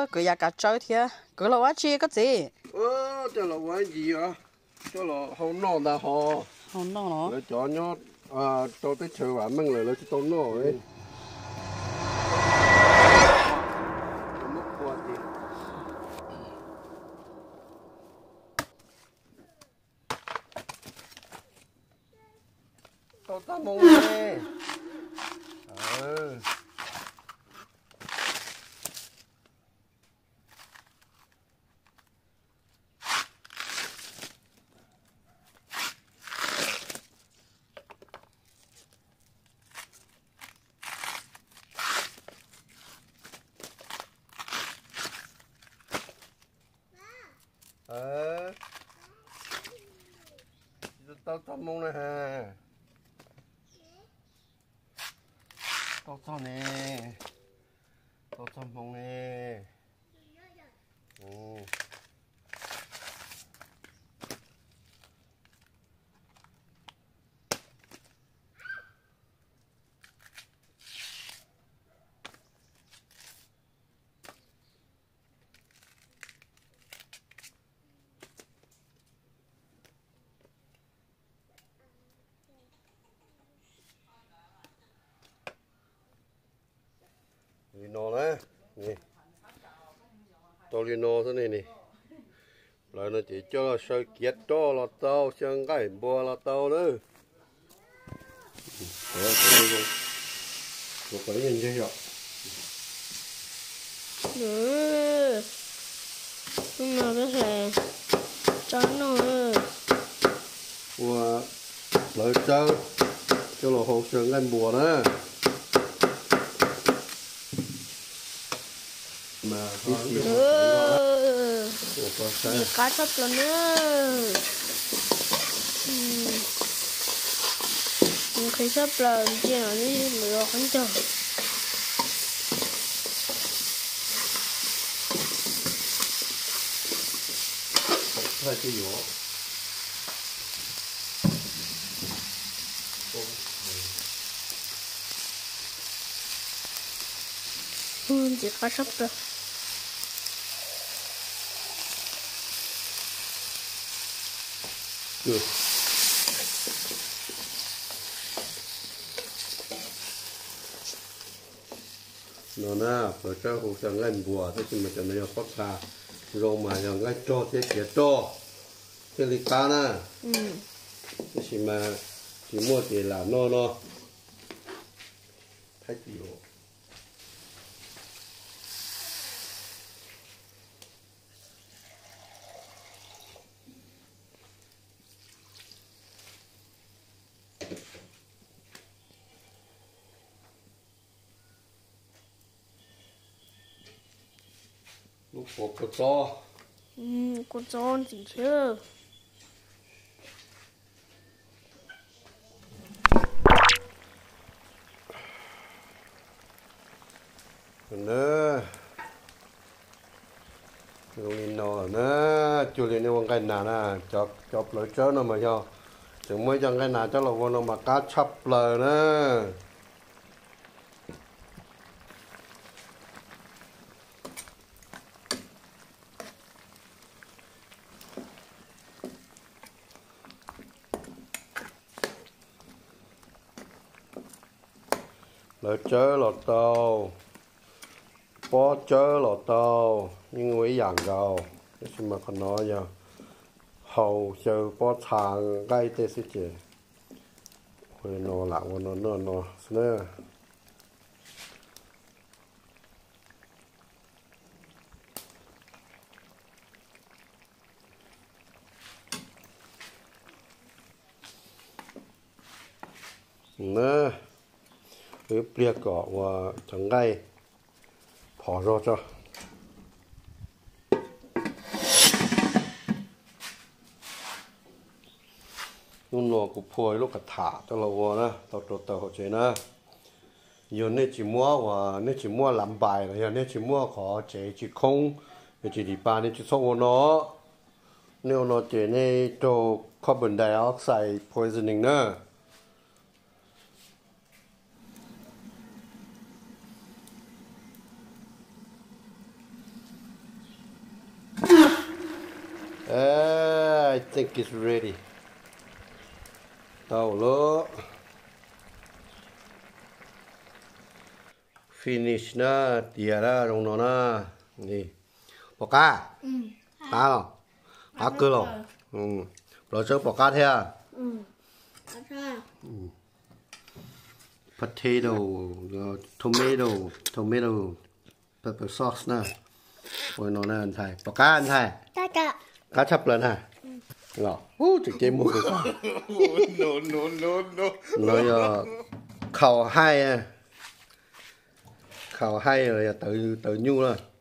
cứ nhà cả chơi thì cứ là quá chi cái gì cho là quán gì à cho là hậu nọ đã họ không đâu nó là cho nhót cho tới chơi quả mình là cho tôm nọ ấy tao ta mong nè tao ta mong nè ha tao ta nè tao ta mong nè Lino nè, nè, tao lino thế này nè, lại nó chỉ cho sợi kiết cho là tao, sang cái bùa là tao nữa, có cái nhìn thấy chưa? Nhưng mà cái này trắng rồi, và lại cho là hộp sang cái bùa nữa. Mà đi cá sắp rồi nữa, khi sắp là chuyện là đi lừa hắn chờ. Hai cái nhỏ. Chỉ cá sắp rồi. Được. Nó na, rồi cho hồ sơ ngân bùa, thế thì mình cho nó phát ra, rồi mà nhờ ngay cho thế kia cho, thế thì cá na, thế thì mà chỉ mua thì là nó, thay gì rồi. Lúc có to. Có to gì chứ? Nữa. Lino nữa, chú Lino con cái nào nè, chọc lưỡi chớ nó mà cho. Chừng mới cho cái nào cho là con nó mà cá chắp lời nữa. Lỡ chớ lọt tàu bó chớ lọt tàu nhưng quý dạng gầu cái gì mà còn nói giờ hầu chờ bó thang gây tê xí chè hồi nó lạ của nó nữa nè cái bia cỏ và trắng gai bỏ ra cho nó cũng phơi lúc cả thả cho lâu nè tao họ chơi nè giờ nên chỉ mua và nên chỉ mua làm bài rồi giờ nên chỉ mua khó chơi chỉ không chỉ đi ba nên chỉ số nó nếu nó chơi nên cho carbon dioxide poisoning nè think it's ready. Tao lỡ. Finish na, tìa ra rong nó na. Nè. Bỏ cá. Cá không? Cá cơ rồi. Rồi cho bỏ cá thế à? Potato, tomato, pepper sauce na. Rồi nó na anh thầy. Bỏ cá anh thầy. Cá chắp lên hả? Ngọt. Trực tiếp mua cái cá. No. Rồi khẩu hai rồi tự nhu rồi.